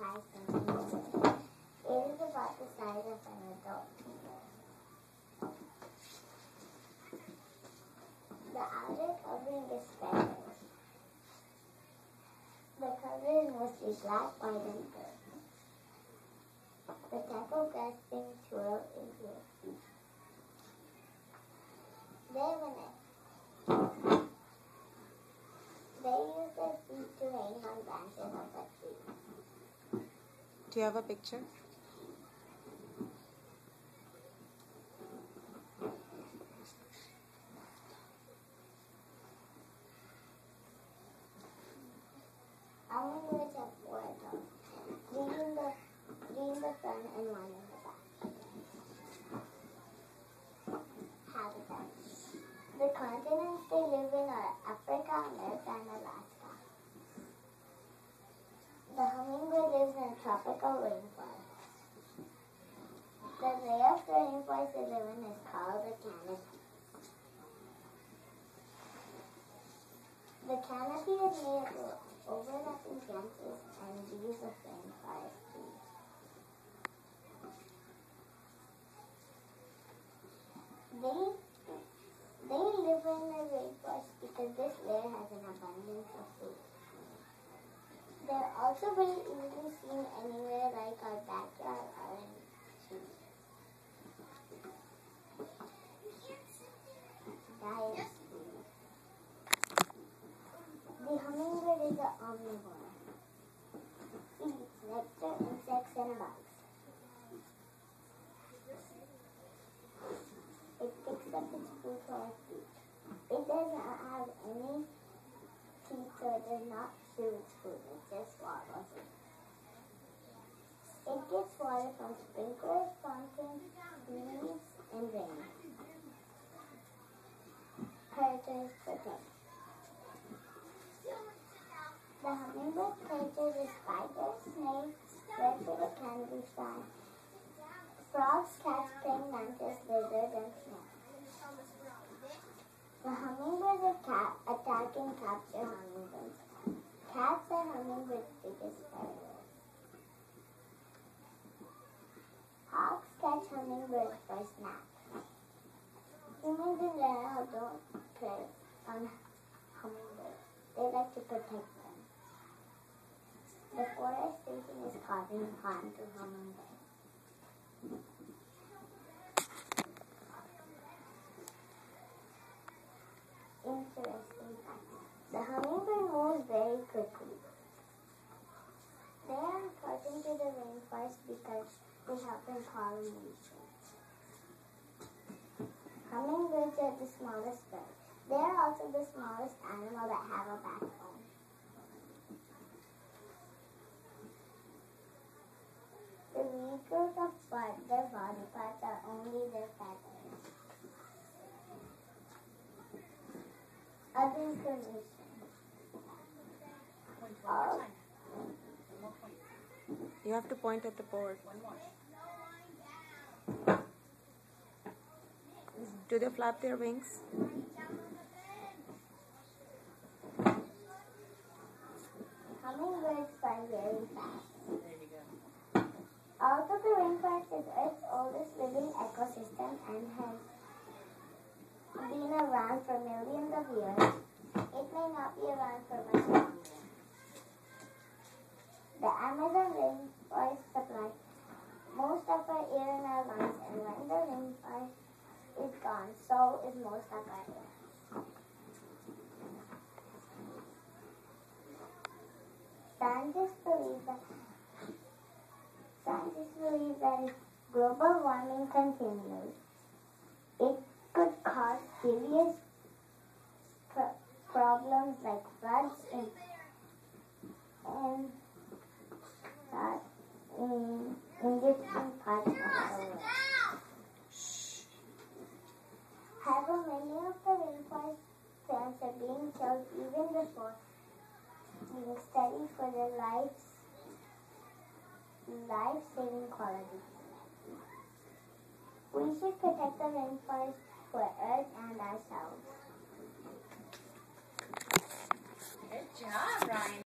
size of an adult. It is about the size of an adult. The outer covering is feathers. The cover is mostly black, white, and gray. The type of grasping twirl is their feet. They have a neck. They use their feet to hang on branches of a tree. Do you have a picture? Hummingbirds have four adults, three in the front and one in the back. Habitats. The continents they live in are Africa, America, and Alaska. The hummingbird lives in tropical rainforests. The layer of the rainforest they live in is called the canopy. The canopy is made of overlapping branches and leaves of rainforest trees. They live in the rainforest because this layer has an abundance of food. They're also very easily seen anywhere like our backyard or in trees. Diet. The hummingbird is an omnivore. It eats nectar, insects, and bugs. It picks up its food for its feet. It does not have any teeth, so it does not chew its food. It just swallows it. It gets water from sprinklers, fountains, leaves, and rain. Predators protect. The hummingbird predators are spiders, snakes, red-footed canary-fly, frogs, cats, praying mantis, lizards, and snakes. The hummingbirds attack and capture hummingbirds. Cats are hummingbirds' biggest predators. Hawks catch hummingbirds for snacks. Humans in general don't prey on hummingbirds. They like to protect them. Deforestation is causing harm to hummingbirds. Interesting facts. The hummingbird moves very quickly. They are important to the rainforest because they help in pollination. Hummingbirds are the smallest bird. They are also the smallest animal that have a backbone. The weaker the part, their body parts are only their feathers. Other information. You have to point at the board. Do they flap their wings? Hummingbirds fly very fast. Although the rainforest is Earth's oldest living ecosystem and has been around for millions of years, it may not be around for much longer. The Amazon rainforest supplies most of our air in our lungs, and when the rainforest is gone, so is most of our air. Scientists believe that if global warming continues, it could cause serious problems like floods in different parts of the world. However, many of the rainforest plants are being killed even before being studied for their life-saving qualities. We should protect the rainforest for Earth and ourselves. Good job, Raina.